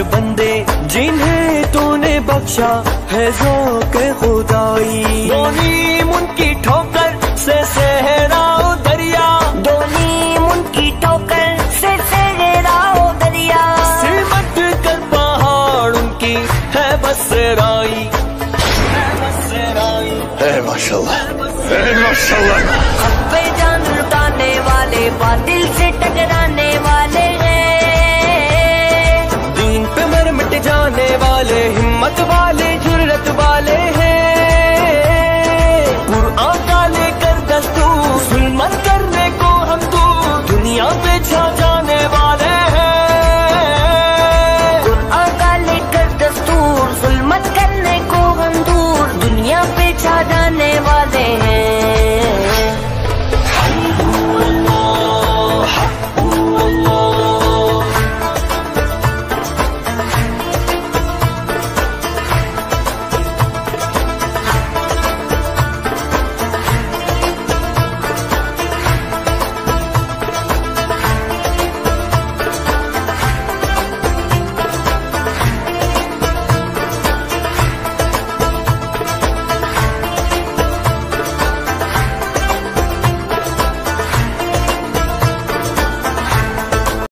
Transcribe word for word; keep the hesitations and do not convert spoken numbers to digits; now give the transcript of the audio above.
बंदे जिन्हें तूने बख्शा है ज़ौक़ खुदाई। दो नीम उनकी ठोकर से सहराओ दरिया, दो नीम उनकी ठोकर से सहराओ दरिया। सिमट कर पहाड़ उनकी है बसराई, है बसराई। है माशाल्लाह, है माशाल्लाह। हक पे जान लुटाने वाले बातिल से टकराने वाले हैं, दीन पे मर मिट जाने वाले हिम्मत वाले